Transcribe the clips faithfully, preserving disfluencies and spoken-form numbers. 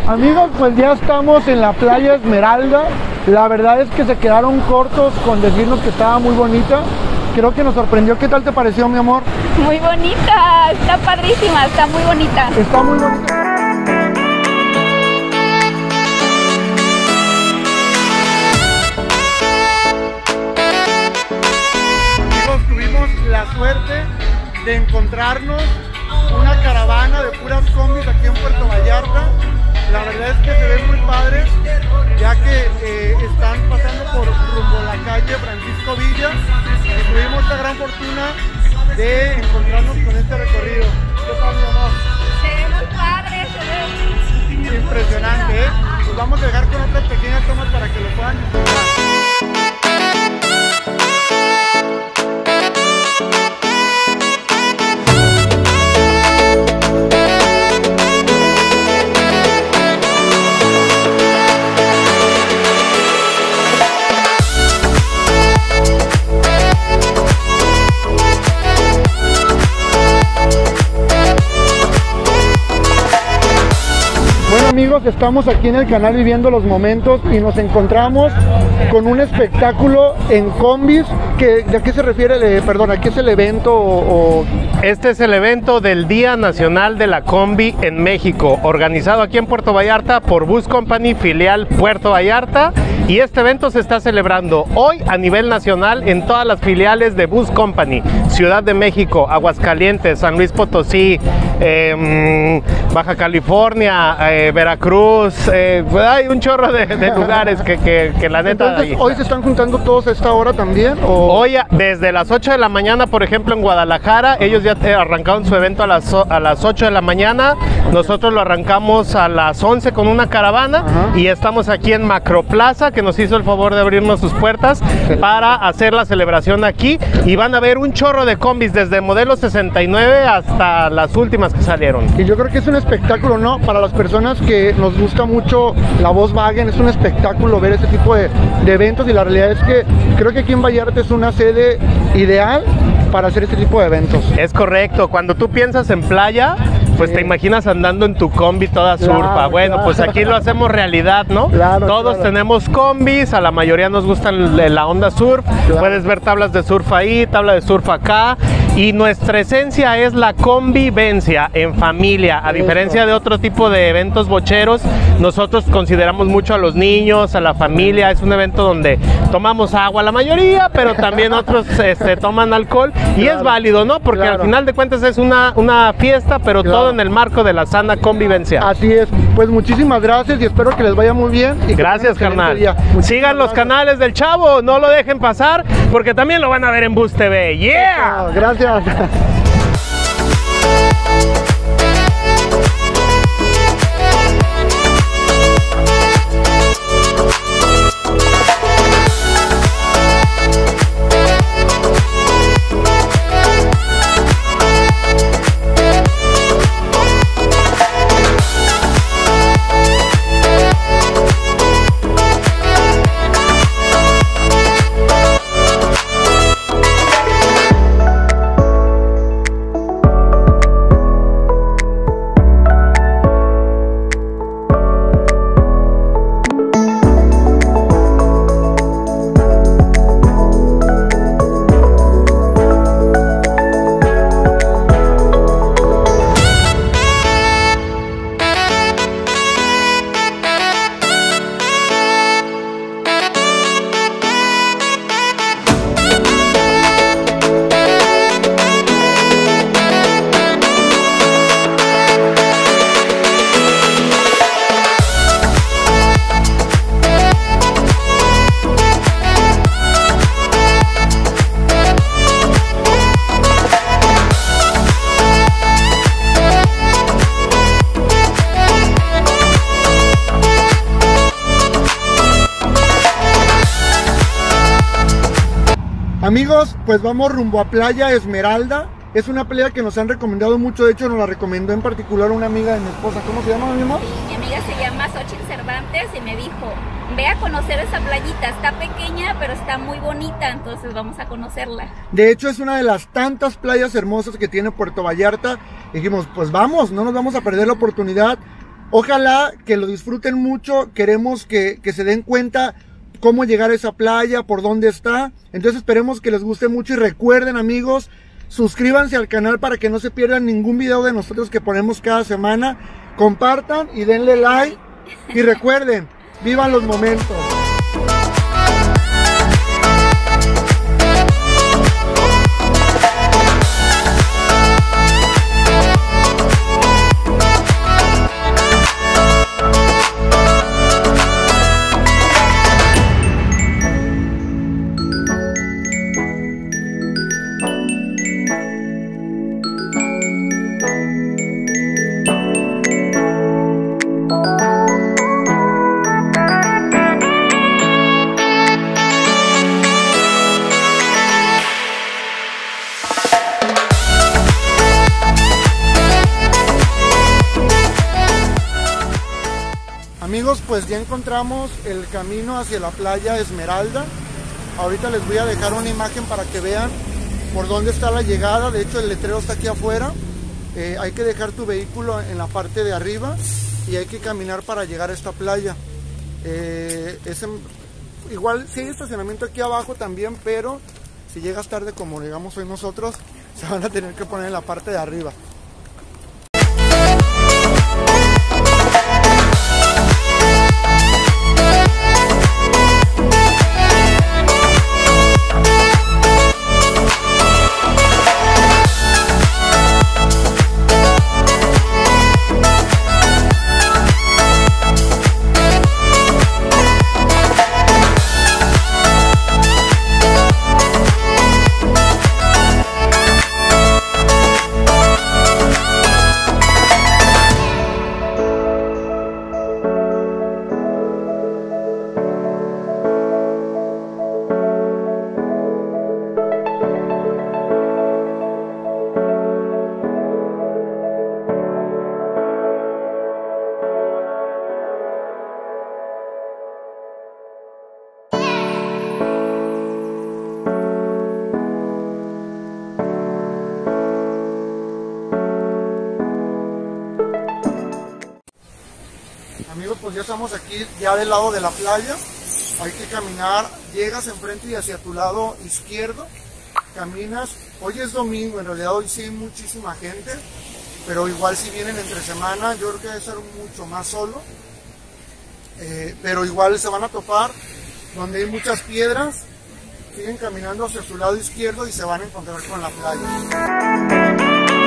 Amigos, pues ya estamos en la playa Esmeralda. La verdad es que se quedaron cortos con decirnos que estaba muy bonita. Creo que nos sorprendió. ¿Qué tal te pareció, mi amor? Muy bonita, está padrísima, está muy bonita. Está muy bonita. Amigos, tuvimos la suerte de encontrarnos una caravana de puras combis aquí en Puerto Vallarta. La verdad es que se ven muy padres, ya que eh, están pasando por rumbo a la calle Francisco Villa y tuvimos esta gran fortuna de encontrarnos con este recorrido. ¿Qué tal, mi amor? Se ve muy padre, se ve impresionante, ¿eh? Pues vamos a dejar con otras pequeñas tomas para que lo puedan disfrutar. Amigos, estamos aquí en el canal viviendo los momentos y nos encontramos con un espectáculo en combis. Que, ¿de qué se refiere? Eh, perdón, ¿a qué es el evento? O, o... Este es el evento del Día Nacional de la Combi en México, organizado aquí en Puerto Vallarta por Bus Company, filial Puerto Vallarta. Y este evento se está celebrando hoy a nivel nacional en todas las filiales de Bus Company, Ciudad de México, Aguascalientes, San Luis Potosí, eh, Baja California, eh, Veracruz, eh, hay un chorro de, de lugares que, que, que la neta... Entonces, ahí, ¿hoy se están juntando todos a esta hora también? ¿O? Hoy desde las ocho de la mañana, por ejemplo, en Guadalajara, ellos ya arrancaron su evento a las, a las ocho de la mañana, nosotros lo arrancamos a las once con una caravana. Ajá. Y estamos aquí en Macroplaza, que nos hizo el favor de abrirnos sus puertas para hacer la celebración aquí, y van a ver un chorro de combis desde modelo sesenta y nueve hasta las últimas que salieron. Y yo creo que es un espectáculo, ¿no? Para las personas que nos gusta mucho la Volkswagen, es un espectáculo ver ese tipo de, de eventos, y la realidad es que creo que aquí en Vallarta es una sede ideal para hacer este tipo de eventos. Es correcto, cuando tú piensas en playa, pues sí, te imaginas andando en tu combi toda claro, surfa. Bueno, claro, pues aquí lo hacemos realidad, ¿no? Claro, Todos claro. tenemos combis, a la mayoría nos gustan la onda surf, claro. Puedes ver tablas de surf ahí, tabla de surf acá, y nuestra esencia es la convivencia en familia. A diferencia de otro tipo de eventos bocheros, nosotros consideramos mucho a los niños, a la familia. Es un evento donde tomamos agua la mayoría, pero también otros este, toman alcohol, y claro. es válido, ¿no? Porque claro. al final de cuentas es una, una fiesta, pero claro. todo en el marco de la sana convivencia. Así es. Pues muchísimas gracias y espero que les vaya muy bien. Y gracias, carnal. Sigan los gracias. canales del Chavo, no lo dejen pasar, porque también lo van a ver en Bus T V. ¡Yeah! Gracias. Amigos, pues vamos rumbo a Playa Esmeralda. Es una playa que nos han recomendado mucho, de hecho nos la recomendó en particular una amiga de mi esposa. ¿Cómo se llama, mi amor? Mi amiga se llama Xochitl Cervantes y me dijo, ve a conocer esa playita, está pequeña pero está muy bonita, entonces vamos a conocerla. De hecho es una de las tantas playas hermosas que tiene Puerto Vallarta. Dijimos, pues vamos, no nos vamos a perder la oportunidad. Ojalá que lo disfruten mucho, queremos que, que se den cuenta cómo llegar a esa playa, por dónde está. Entonces esperemos que les guste mucho y recuerden, amigos, suscríbanse al canal para que no se pierdan ningún video de nosotros que ponemos cada semana. Compartan y denle like y recuerden, vivan los momentos. Amigos, pues ya encontramos el camino hacia la playa Esmeralda. Ahorita les voy a dejar una imagen para que vean por dónde está la llegada. De hecho, el letrero está aquí afuera. Eh, hay que dejar tu vehículo en la parte de arriba y hay que caminar para llegar a esta playa. Eh, es en, igual sí hay estacionamiento aquí abajo también, pero si llegas tarde como digamos hoy nosotros, se van a tener que poner en la parte de arriba. Amigos, pues ya estamos aquí ya del lado de la playa. Hay que caminar, llegas enfrente y hacia tu lado izquierdo caminas. Hoy es domingo, en realidad hoy sí hay muchísima gente, pero igual si vienen entre semana yo creo que debe ser mucho más solo, eh, pero igual se van a topar donde hay muchas piedras. Siguen caminando hacia su lado izquierdo y se van a encontrar con la playa.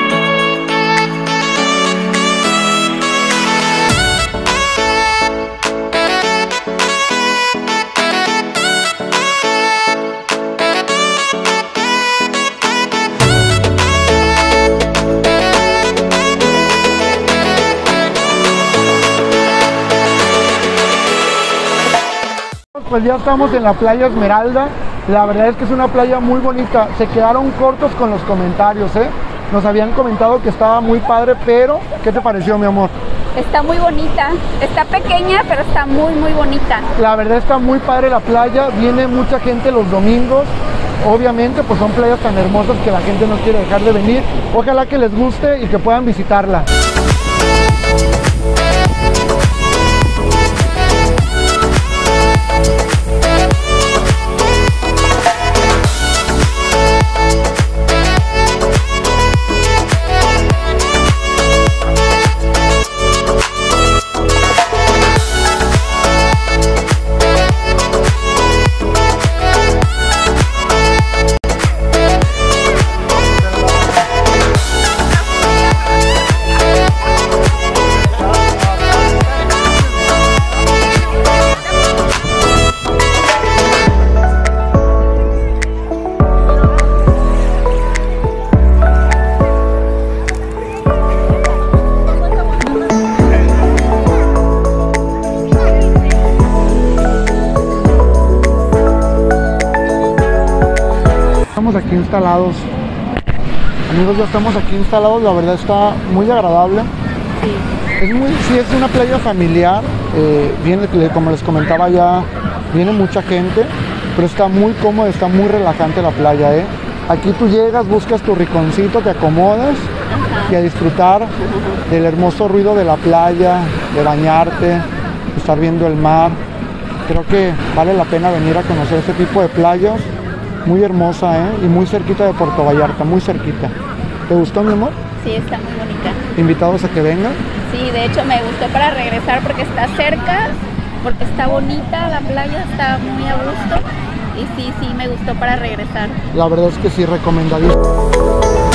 Pues ya estamos en la playa Esmeralda. La verdad es que es una playa muy bonita. Se quedaron cortos con los comentarios, ¿eh? Nos habían comentado que estaba muy padre, pero ¿qué te pareció, mi amor? Está muy bonita, está pequeña, pero está muy muy bonita. La verdad está muy padre la playa, viene mucha gente los domingos. Obviamente pues son playas tan hermosas que la gente no quiere dejar de venir. Ojalá que les guste y que puedan visitarla. Aquí instalados, amigos, ya estamos aquí instalados. La verdad está muy agradable. Sí. Es muy, sí, es una playa familiar. Eh, viene, como les comentaba, ya viene mucha gente, pero está muy cómodo, está muy relajante la playa, ¿eh? Aquí tú llegas, buscas tu rinconcito, te acomodas. Ajá. Y a disfrutar del hermoso ruido de la playa, de bañarte, estar viendo el mar. Creo que vale la pena venir a conocer este tipo de playas. Muy hermosa, ¿eh? Y muy cerquita de Puerto Vallarta, muy cerquita. ¿Te gustó, mi amor? Sí, está muy bonita. ¿Invitados a que vengan? Sí, de hecho me gustó para regresar porque está cerca, porque está bonita la playa, está muy a gusto. Y sí, sí, me gustó para regresar. La verdad es que sí, recomendadísimo.